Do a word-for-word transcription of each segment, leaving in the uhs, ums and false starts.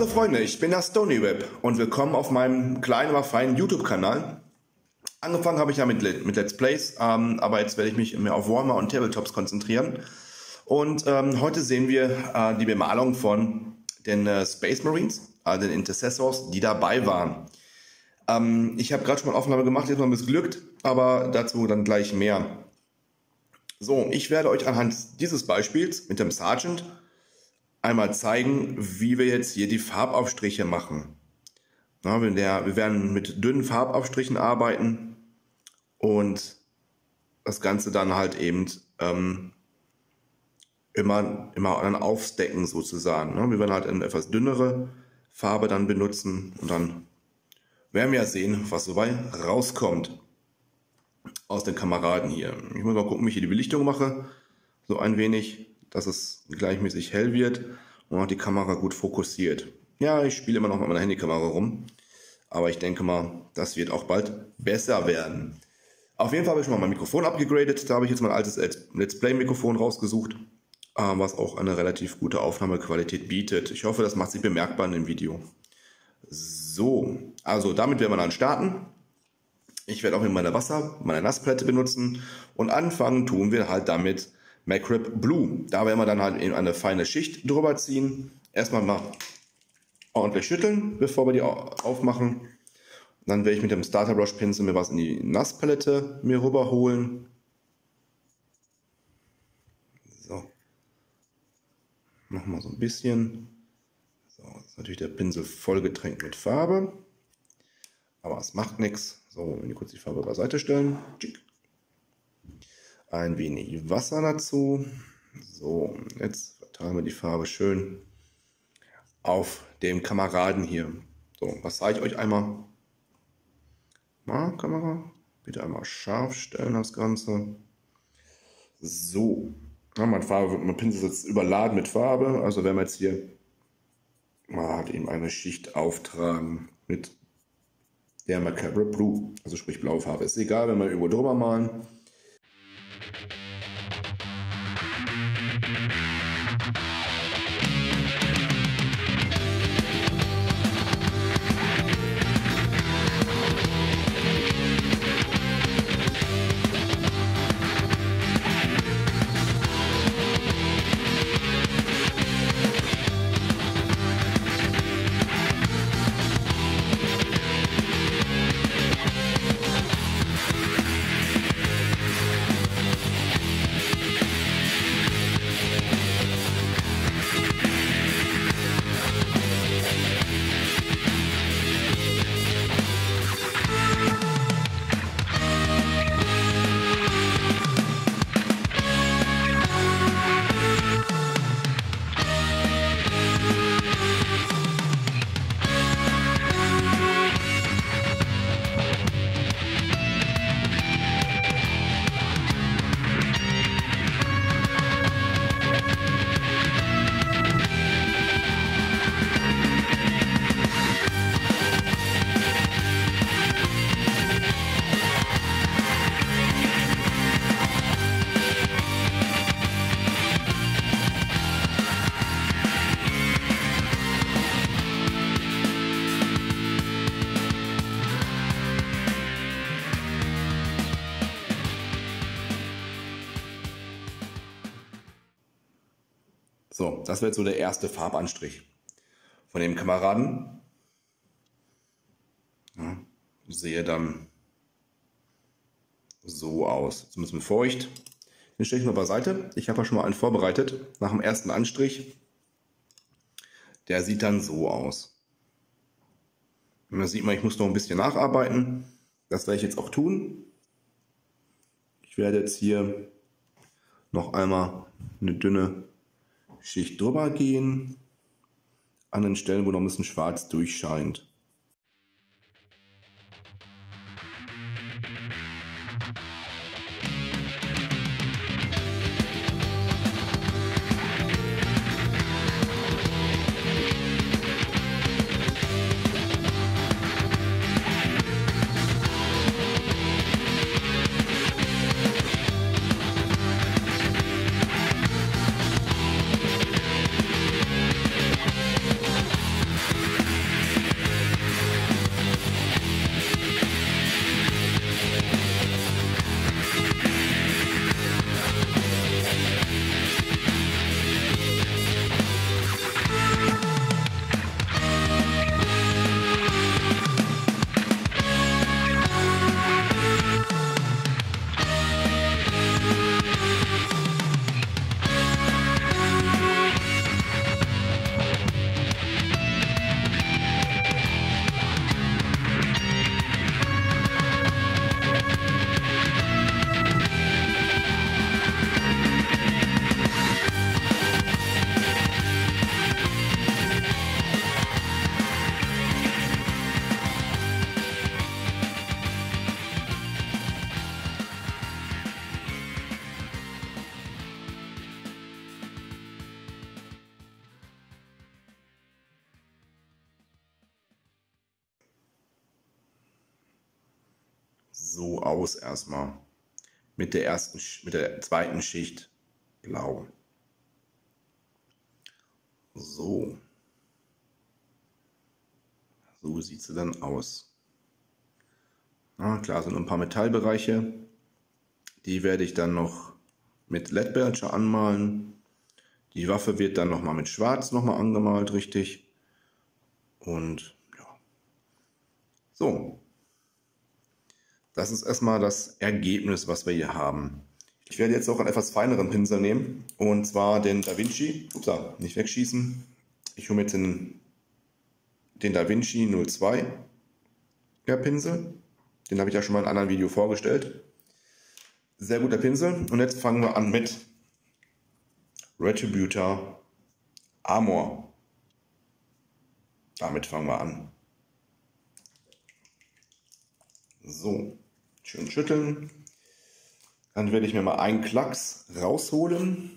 Hallo Freunde, ich bin der StonyWeb und willkommen auf meinem kleinen, aber feinen YouTube-Kanal. Angefangen habe ich ja mit, mit Let's Plays, ähm, aber jetzt werde ich mich mehr auf Warhammer und Tabletops konzentrieren. Und ähm, heute sehen wir äh, die Bemalung von den äh, Space Marines, also den Intercessors, die dabei waren. Ähm, ich habe gerade schon mal Aufnahme gemacht, jetzt mal missglückt, aber dazu dann gleich mehr. So, ich werde euch anhand dieses Beispiels mit dem Sergeant einmal zeigen, wie wir jetzt hier die Farbaufstriche machen. Na, wir werden mit dünnen Farbaufstrichen arbeiten und das Ganze dann halt eben ähm, immer, immer dann aufstecken sozusagen. Ne? Wir werden halt eine etwas dünnere Farbe dann benutzen und dann werden wir ja sehen, was dabei rauskommt aus den Kameraden hier. Ich muss mal gucken, wie ich hier die Belichtung mache. So ein wenig, dass es gleichmäßig hell wird und auch die Kamera gut fokussiert. Ja, ich spiele immer noch mit meiner Handykamera rum, aber ich denke mal, das wird auch bald besser werden. Auf jeden Fall habe ich schon mal mein Mikrofon abgegradet. Da habe ich jetzt mein altes Let's Play Mikrofon rausgesucht, was auch eine relativ gute Aufnahmequalität bietet. Ich hoffe, das macht sich bemerkbar in dem Video. So, also damit werden wir dann starten. Ich werde auch in meiner Wasser, meine Nasspalette benutzen und anfangen tun wir halt damit Macrib Blue. Da werden wir dann halt eben eine feine Schicht drüber ziehen. Erstmal mal ordentlich schütteln, bevor wir die aufmachen. Dann werde ich mit dem Starter Brush Pinsel mir was in die Nasspalette mir rüberholen. So. Machen wir so ein bisschen. So, jetzt ist natürlich der Pinsel vollgetränkt mit Farbe. Aber es macht nichts. So, wenn wir kurz die Farbe beiseite stellen. Ein wenig Wasser dazu. So, jetzt verteilen wir die Farbe schön auf dem Kameraden hier. So, was zeige ich euch einmal? Mal, Kamera, bitte einmal scharf stellen das Ganze. So, ja, mein, Farbe, mein Pinsel ist jetzt überladen mit Farbe. Also werden wir jetzt hier mal eben eine Schicht auftragen mit der Macabre Blue, also sprich blaue Farbe. Ist egal, wenn wir irgendwo drüber malen. So, das wird so der erste Farbanstrich von dem Kameraden. Ja, sehe dann so aus. Jetzt müssen wir feucht. Den stelle ich mal beiseite. Ich habe ja schon mal einen vorbereitet. Nach dem ersten Anstrich. Der sieht dann so aus. Und da sieht man, ich muss noch ein bisschen nacharbeiten. Das werde ich jetzt auch tun. Ich werde jetzt hier noch einmal eine dünne Schicht drüber gehen, an den Stellen, wo noch ein bisschen schwarz durchscheint. so aus erstmal. Mit der ersten, mit der zweiten Schicht blau. So. So sieht sie dann aus. Na klar, sind ein paar Metallbereiche. Die werde ich dann noch mit Lead Belcher anmalen. Die Waffe wird dann nochmal mit Schwarz nochmal angemalt, richtig. Und ja. So. Das ist erstmal das Ergebnis, was wir hier haben. Ich werde jetzt auch einen etwas feineren Pinsel nehmen. Und zwar den Da Vinci. Upsa, nicht wegschießen. Ich hole mir jetzt den, den Da Vinci null zwei. Der Pinsel. Den habe ich ja schon mal in einem anderen Video vorgestellt. Sehr guter Pinsel. Und jetzt fangen wir an mit Retributor Armor. Damit fangen wir an. So, schön schütteln. Dann werde ich mir mal einen Klacks rausholen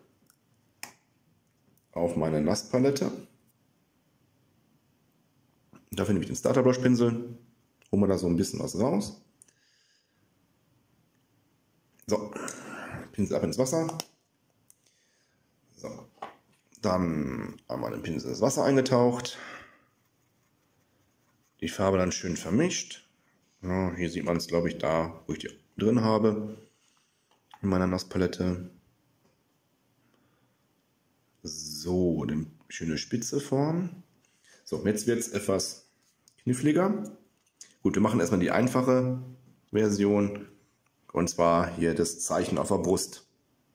auf meine Nasspalette. Dafür nehme ich den Starter Brush Pinsel, holen wir da so ein bisschen was raus. So, Pinsel ab ins Wasser. So, dann einmal den Pinsel ins Wasser eingetaucht. Die Farbe dann schön vermischt. Ja, hier sieht man es, glaube ich, da, wo ich die drin habe, in meiner Nasspalette. So, eine schöne spitze Form. So, jetzt wird es etwas kniffliger. Gut, wir machen erstmal die einfache Version. Und zwar hier das Zeichen auf der Brust.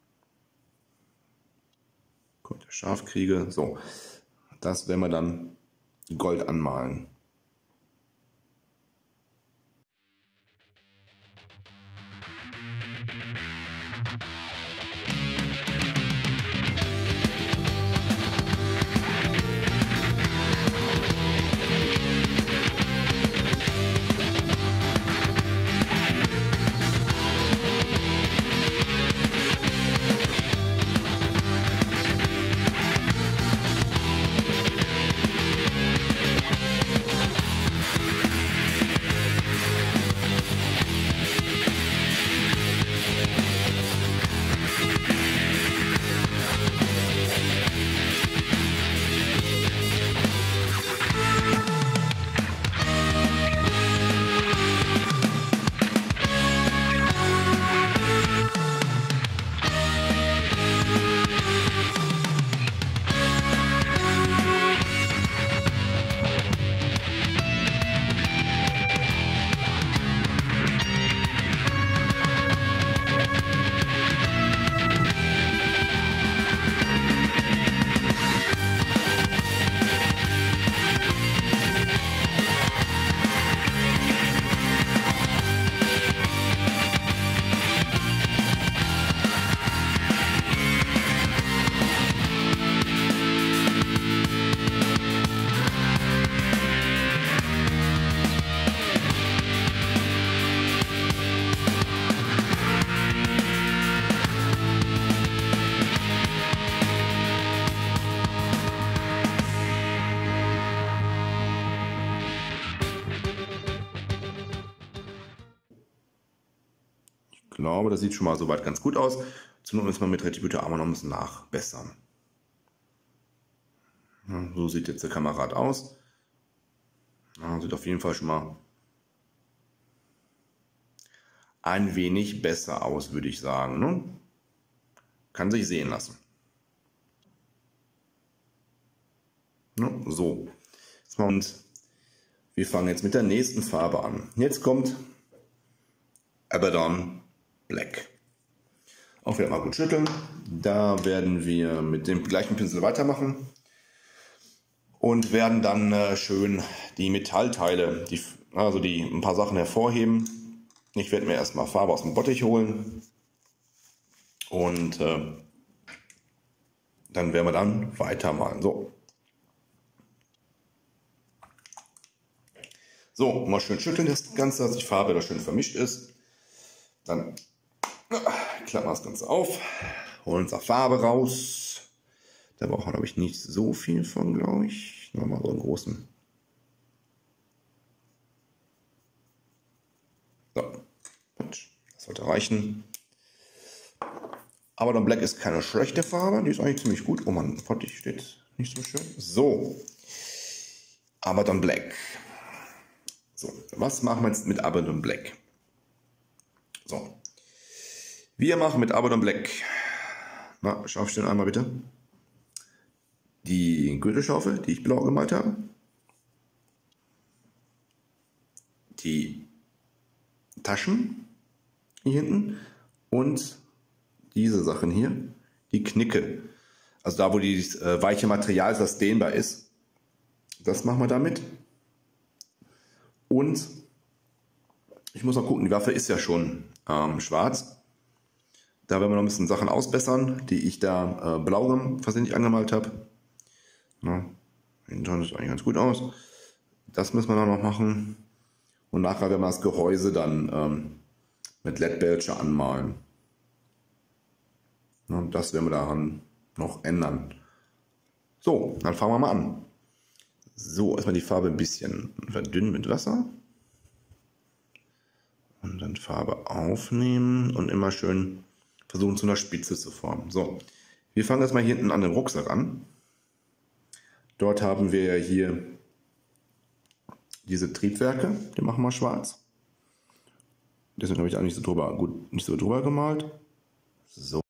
Gut, scharf kriege. So, das werden wir dann Gold anmalen. Ich glaube, das sieht schon mal soweit ganz gut aus. Zum Not müssen wir mit Retributor Armor noch ein bisschen nachbessern. Ja, so sieht jetzt der Kamerad aus. Ja, sieht auf jeden Fall schon mal ein wenig besser aus, würde ich sagen. Ne? Kann sich sehen lassen. Ja, so. Und wir fangen jetzt mit der nächsten Farbe an. Jetzt kommt Abaddon Black. Auch wieder mal gut schütteln. Da werden wir mit dem gleichen Pinsel weitermachen und werden dann äh, schön die Metallteile, die, also die ein paar Sachen hervorheben. Ich werde mir erstmal Farbe aus dem Bottich holen und äh, dann werden wir dann weitermalen. So. So, mal schön schütteln das Ganze, dass die Farbe da schön vermischt ist. Dann klappen wir das Ganze auf, holen unsere Farbe raus. Da braucht man, glaube ich, nicht so viel von, glaube ich. Nur mal so einen großen. So, sollte reichen. Abaddon Black ist keine schlechte Farbe, die ist eigentlich ziemlich gut. Oh Mann, Potti steht nicht so schön. So, Abaddon Black. So, was machen wir jetzt mit Abaddon Black? So, wir machen mit Abaddon Black, na, Scharfstellen einmal bitte, die Gürtelschaufel, die ich blau gemalt habe, die Taschen hier hinten und diese Sachen hier, die Knicke. Also da, wo dieses äh, weiche Material ist, das dehnbar ist. Das machen wir damit. Und ich muss noch gucken, die Waffe ist ja schon ähm, schwarz. Da werden wir noch ein bisschen Sachen ausbessern, die ich da äh, blau versehentlich angemalt habe. Ja, sieht eigentlich ganz gut aus. Das müssen wir dann noch machen. Und nachher werden wir das Gehäuse dann ähm, mit L E D-Bälsche anmalen. Und das werden wir daran noch ändern. So, dann fangen wir mal an. So, erstmal die Farbe ein bisschen verdünnen mit Wasser. Und dann Farbe aufnehmen und immer schön versuchen zu einer Spitze zu formen. So, wir fangen erstmal hier hinten an den Rucksack an. Dort haben wir ja hier diese Triebwerke, die machen wir schwarz. Deswegen habe ich auch nicht so drüber, gut, nicht so drüber gemalt. So.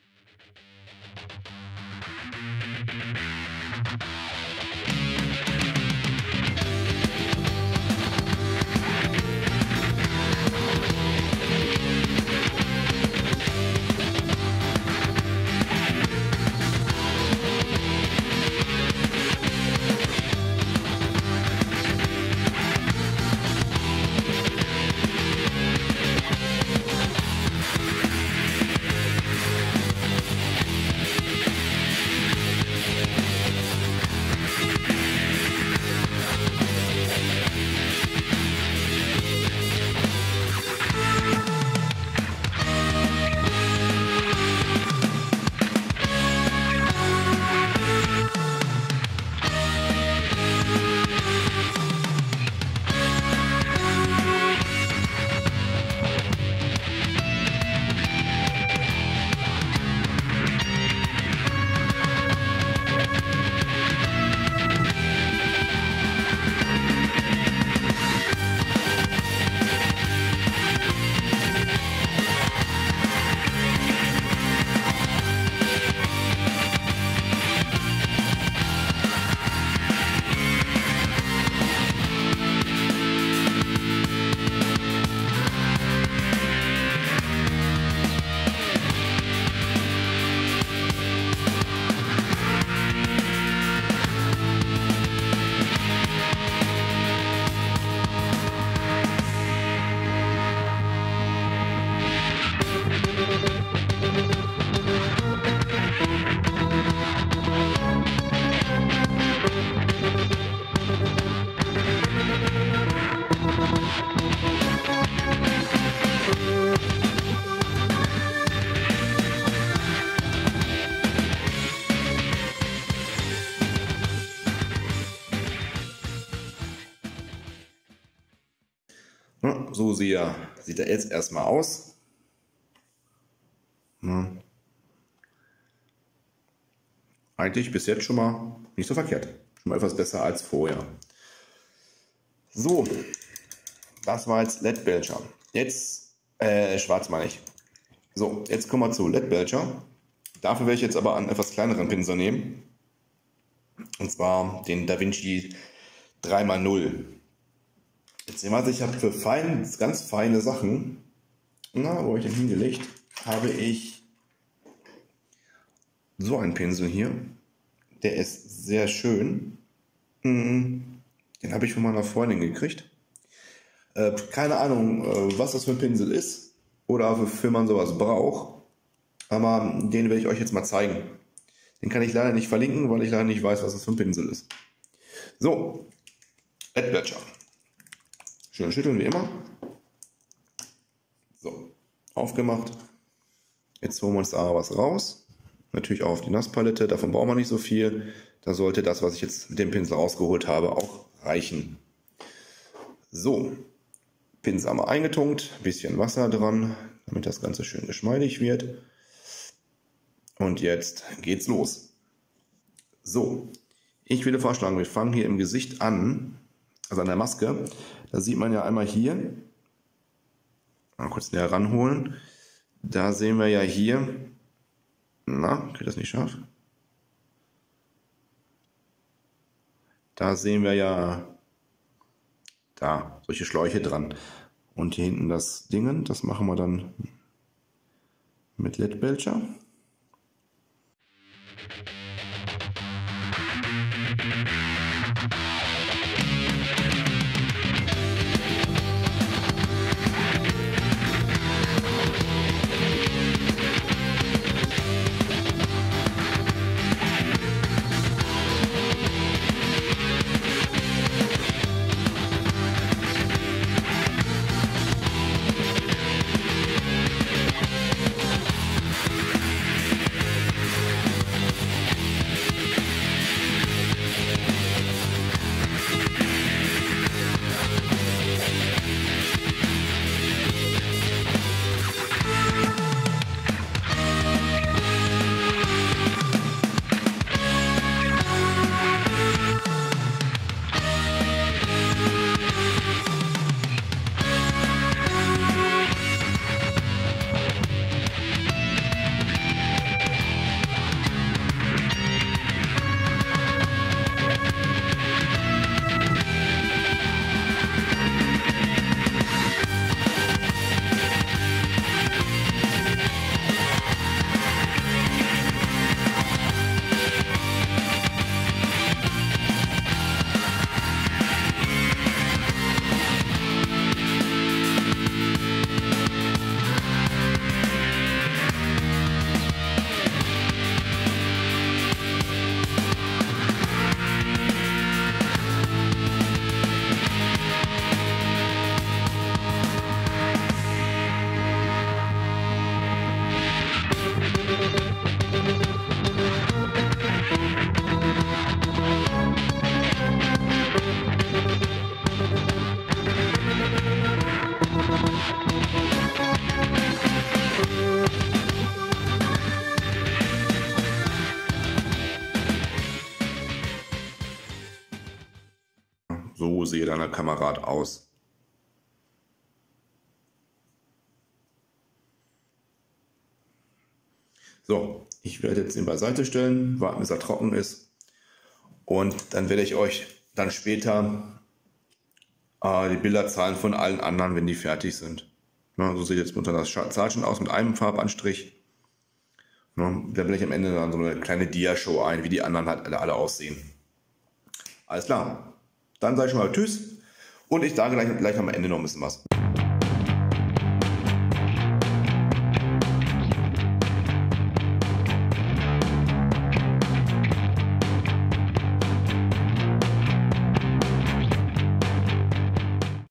So sieht er, sieht er jetzt erstmal aus. Ja. Eigentlich bis jetzt schon mal nicht so verkehrt. Schon mal etwas besser als vorher. So, das war jetzt L E D-Bälscher. Jetzt, äh, schwarz meine ich. So, jetzt kommen wir zu L E D-Bälscher. Dafür werde ich jetzt aber einen etwas kleineren Pinsel nehmen. Und zwar den DaVinci drei mal null. Jetzt sehen wir, also ich habe für fein, ganz feine Sachen, na, wo habe ich den hingelegt, habe ich so einen Pinsel hier. Der ist sehr schön. Den habe ich von meiner Freundin gekriegt. Äh, keine Ahnung, äh, was das für ein Pinsel ist oder wofür man sowas braucht. Aber den werde ich euch jetzt mal zeigen. Den kann ich leider nicht verlinken, weil ich leider nicht weiß, was das für ein Pinsel ist. So, L E D-Bälscher. Schön schütteln wie immer. So, aufgemacht. Jetzt holen wir uns da was raus. Natürlich auch auf die Nasspalette, davon brauchen wir nicht so viel. Da sollte das, was ich jetzt mit dem Pinsel rausgeholt habe, auch reichen. So, Pinsel einmal eingetunkt, bisschen Wasser dran, damit das Ganze schön geschmeidig wird. Und jetzt geht's los. So, ich würde vorschlagen, wir fangen hier im Gesicht an, also an der Maske. Da sieht man ja einmal hier, mal kurz näher ranholen, da sehen wir ja hier, na, geht das nicht scharf? Da sehen wir ja da solche Schläuche dran. Und hier hinten das Dingen, das machen wir dann mit Leadbelcher. So sehe dein Kamerad aus. So, ich werde jetzt ihn beiseite stellen, warten bis er trocken ist. Und dann werde ich euch dann später äh, die Bilder zeigen von allen anderen, wenn die fertig sind. Na, so sieht jetzt momentan das Sergeant aus mit einem Farbanstrich. Na, da blende ich am Ende dann so eine kleine Dia-Show ein, wie die anderen halt alle, alle aussehen. Alles klar. Dann sage ich schon mal Tschüss und ich sage gleich, gleich am Ende noch ein bisschen was.